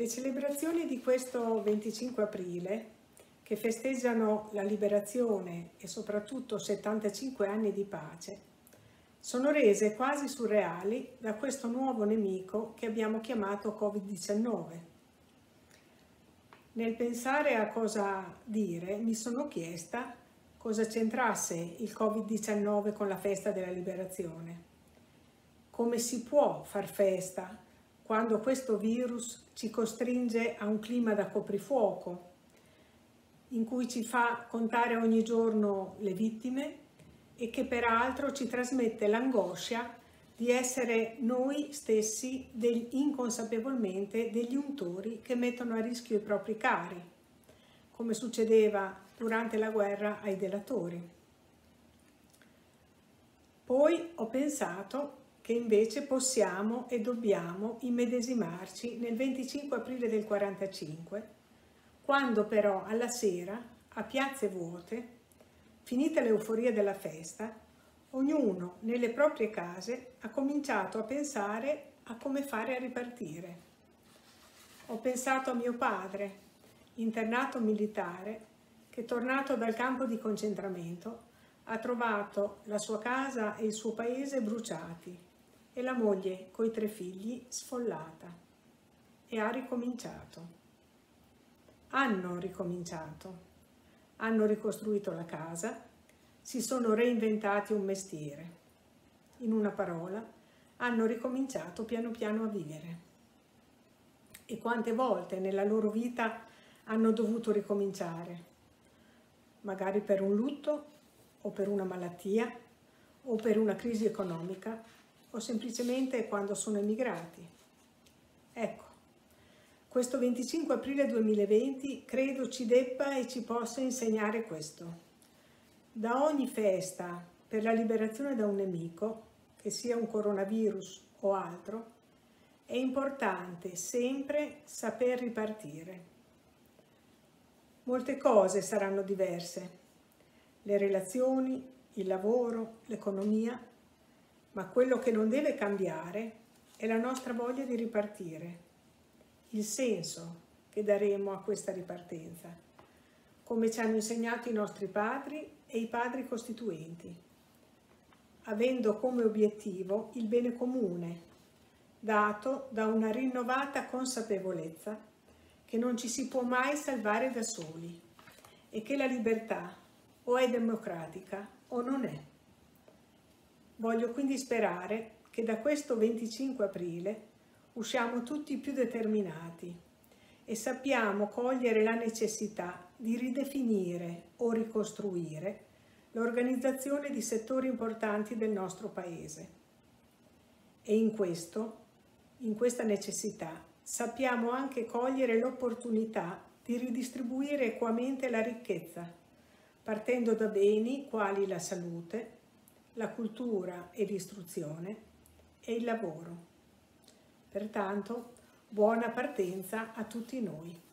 Le celebrazioni di questo 25 aprile, che festeggiano la liberazione e soprattutto 75 anni di pace, sono rese quasi surreali da questo nuovo nemico che abbiamo chiamato Covid-19. Nel pensare a cosa dire, mi sono chiesta cosa c'entrasse il Covid-19 con la festa della liberazione. Come si può far festa quando questo virus ci costringe a un clima da coprifuoco, in cui ci fa contare ogni giorno le vittime e che peraltro ci trasmette l'angoscia di essere noi stessi inconsapevolmente degli untori che mettono a rischio i propri cari, come succedeva durante la guerra ai delatori. Poi ho pensato che invece possiamo e dobbiamo immedesimarci nel 25 aprile del 45, quando però alla sera, a piazze vuote, finita l'euforia della festa, ognuno nelle proprie case ha cominciato a pensare a come fare a ripartire. Ho pensato a mio padre, internato militare, che tornato dal campo di concentramento ha trovato la sua casa e il suo paese bruciati e la moglie coi 3 figli sfollata, e ha ricominciato. Hanno ricominciato, hanno ricostruito la casa, si sono reinventati un mestiere. In una parola, hanno ricominciato piano piano a vivere. E quante volte nella loro vita hanno dovuto ricominciare? Magari per un lutto, o per una malattia, o per una crisi economica, o semplicemente quando sono emigrati. Ecco, questo 25 aprile 2020 credo ci debba e ci possa insegnare questo. Da ogni festa per la liberazione da un nemico, che sia un coronavirus o altro, è importante sempre saper ripartire. Molte cose saranno diverse, le relazioni, il lavoro, l'economia, ma quello che non deve cambiare è la nostra voglia di ripartire, il senso che daremo a questa ripartenza, come ci hanno insegnato i nostri padri e i padri costituenti, avendo come obiettivo il bene comune, dato da una rinnovata consapevolezza che non ci si può mai salvare da soli e che la libertà o è democratica o non è. Voglio quindi sperare che da questo 25 aprile usciamo tutti più determinati e sappiamo cogliere la necessità di ridefinire o ricostruire l'organizzazione di settori importanti del nostro Paese. E in questa necessità, sappiamo anche cogliere l'opportunità di ridistribuire equamente la ricchezza, partendo da beni quali la salute, la cultura e l'istruzione e il lavoro. Pertanto, buona partenza a tutti noi.